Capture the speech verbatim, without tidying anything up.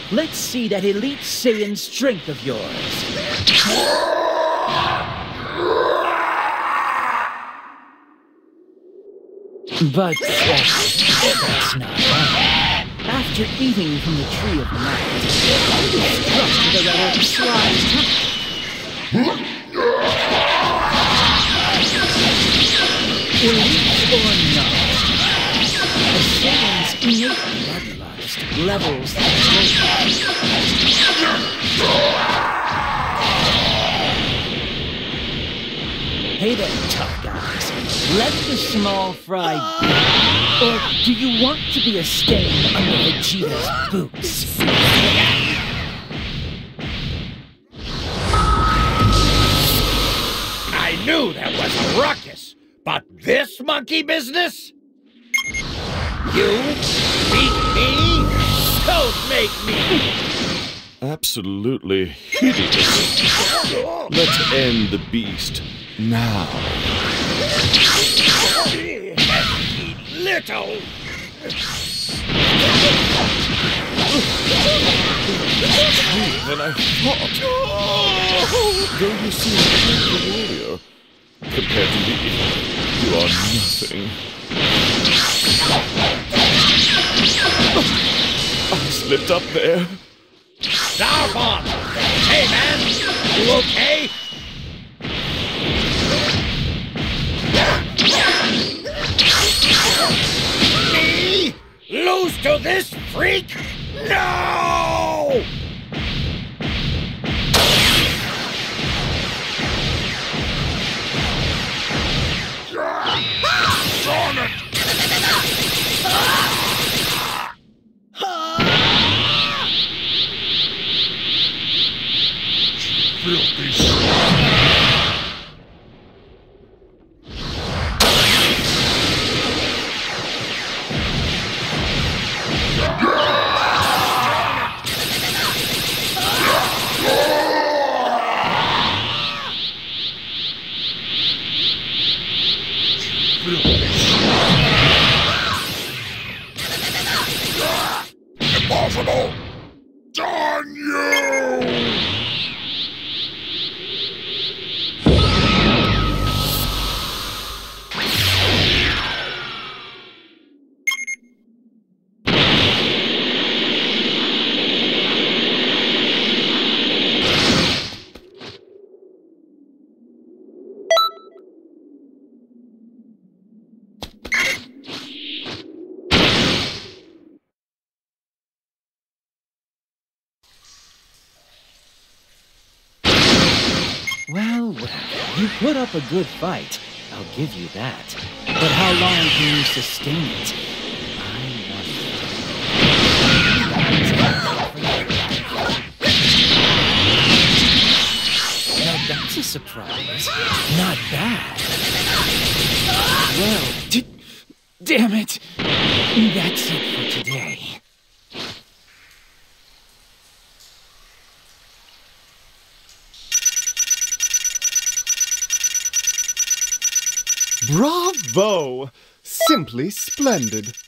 Let's see that elite Saiyan strength of yours. But uh, that's not all. After eating from the Tree of Might, I was struck with a rather sly touch. Elite or not, a Saiyan's innate bloodlust levels the floor. Hey there, tough guys. Let the small fry be. Or do you want to be a stain under Vegeta's boots? I knew that was a ruckus, but this monkey business? You beat me? Don't make me! Absolutely hideous. Let's end the beast now. Little! Than I thought. Though you seem like a warrior, compared to me, you are nothing. I slipped up there. Zarbon! Hey, man! You okay? Me? Lose to this freak? No! Darn it! Filthy swine! Impossible! Darn you! Well, well, you put up a good fight. I'll give you that. But how long can you sustain it? I wonder. Now that's a surprise. Not bad. Well, d damn it. That's it for today. Bravo! Simply splendid.